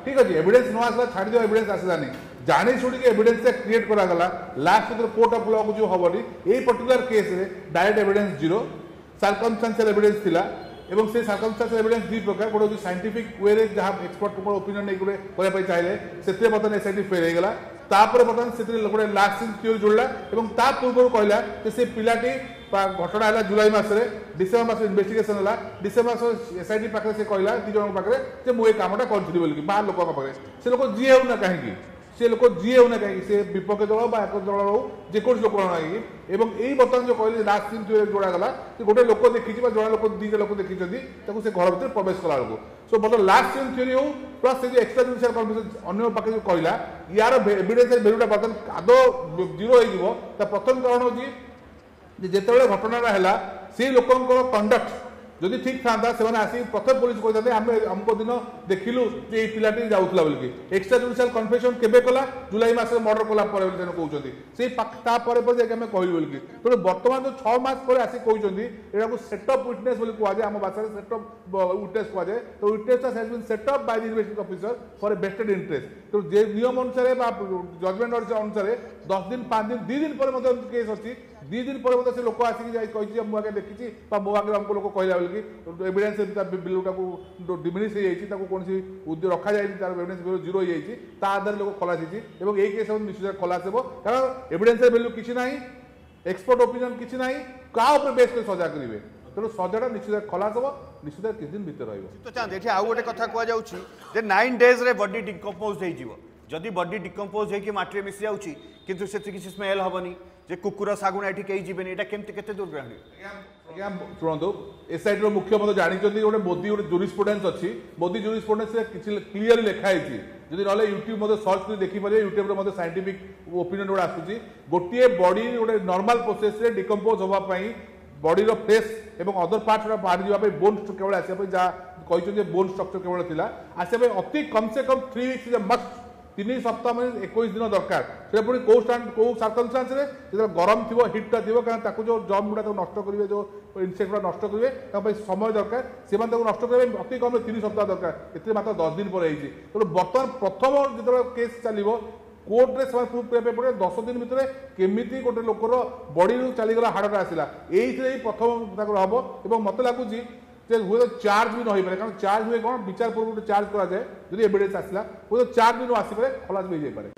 ठीक अच्छे एविडेंस न आसला छाड़ दियो एविडेंस आसलानी जानी शुणी एविडेंस क्रिएट करागला लास्ट कोर्ट ऑफ लॉ को जो हबनी ये पर्टिकुलर केस रे direct evidence zero circumstantial evidence थिला एवं से सर्कमस्टेंशियल एविडेंस दुई प्रकार गोटे हूँ साइंटिफिक वे जहाँ एक्सपर्ट ओपिनियन नहीं गोटे करने चाहिए से बर्तमान एसआईटी फेल होगा तापर बर्तमान से गोटे लास्ट सीन थ्योरी जोड़ला ता पूर्व कहला से पिलाटी घटना है जुलाई मसरे डिसेम्बर मास इन्वेस्टिगेशन है डिसेम्बर मास एसआईटी पाखे से कहला दी जन पाखे मुझे कमटा करी बोलिकी बाहर लोक पाखे से लोक जी होना कहीं से लोक जी होना कहीं से विपक्ष दल एक दल हो जेको लोक कहीं यही बर्तमान जो कहले लास्ट सीन थ्योरी जोड़ागला गोटे लोक देखी जड़े लोक दीटा लोक देखी से घर भर प्रवेश कला बेलू सो बर्तमान लास्ट सीन थ्योरी हो प्लस से एक्सट्रा जुडिशियल कन्फर्मेशन अन्य पाखे जो कहला यार एविडेंस वैल्यूटा बर्तमान आदौ जीरो हो प्रथम कारण हूँ जिते घटना है से लोकंर कंडक्ट जदि ठीक था से आसिक प्रथम पुलिस कहते आम अमुक दिन देखिलु ये पिलाटी जाऊला बोलिकी एक्सट्रा जुडिशियल कन्फेशन केबे कला जुलाई मास मर्डर कला कहते से कहलु बोलिकी तेणु बर्तमान जो 6 मास पर आसिक कहते यहाँ सेटअप विटनेस कहुए आम भाषा सेटअप विटनेस कहुए तो witness has been set up by the investigating officer for a vested interest तो जे नियम अनुसार जजमेंट अनुसार 10 दिन 5 दिन 2 दिन पर केस अच्छी 2 दिन पर से लोक आसिक मुझे देखी मो आगे हमको लोक कहला बोलिकी एविडेंस बिलूटा डिमिनिश हो कौन रखा जाए तार एविडेंस जीरो हो आधार लोक खलास हो केस निश्चित खलास हो कारण एविडेंस वैल्यू किसी ना एक्सपर्ट ओपिनियन किसी ना क्या बेस कर सजा करेंगे तेणु सजाटा निश्चित खलास हो निश्चित किसी दिन भर रही आउ गोटे कथा कहुचे 9 डेज बॉडी डिकम्पोज हो जदि बॉडी डिकम्पोज होकर माटी मिसी जाऊँगी किंतु से किसी स्मेल हेनी जे कुकुर सागुना ये कहीं जीवन यहाँ केमती दूर आज्ञा शुणु एसआईटी मुख्य मत जानते गोटे मोदी गोटे जूरिस्प्रुडेंस अच्छी मोदी जूरिस्प्रुडेंस क्लीयर लिखाई जदि ना यूट्यूब सर्च कर देखिए यूट्यूब साइंटिफिक ओपिनियन गोटे आसूसी गोटे बॉडी गोटे नॉर्मल प्रोसेस डिकम्पोज होगापी बॉडी फ्रेश और अदर पार्ट बाहरी जावाई बोन केवल आसपा जहाँ कहते बोन स्ट्रक्चर केवल थिला आसपा अति कम से कम 3 वीक्स इज मस्ट 3 सप्ताह में 21 दिन दरकार से पुणी कौ सर्कमस्टांस जो गरम थी हिटा थी क्या जो जर्म गुड़ा नष्ट करेंगे जो इनसेक्ट गुड़ा नष्ट करेंगे समय दरकार से नष्ट करेंगे अति कम 3 सप्ताह दरकार ये मात्र 10 दिन पर तेणु बर्तमान प्रथम जो केस चलो कोर्टे से प्रूफ करने पड़े 10 दिन भितर केमी गोटे लोकर बॉडी चलीगला हाड़टा आसला यही प्रथम हम और मत लगुच हुए तो चार्ज भी नहीं पारे कारण चार्ज हुए कौन विचार पूर्व चार्ज कराए जब एविडेंस आसला हुए तो चार्ज भी न आसपे खलास भी हो जाए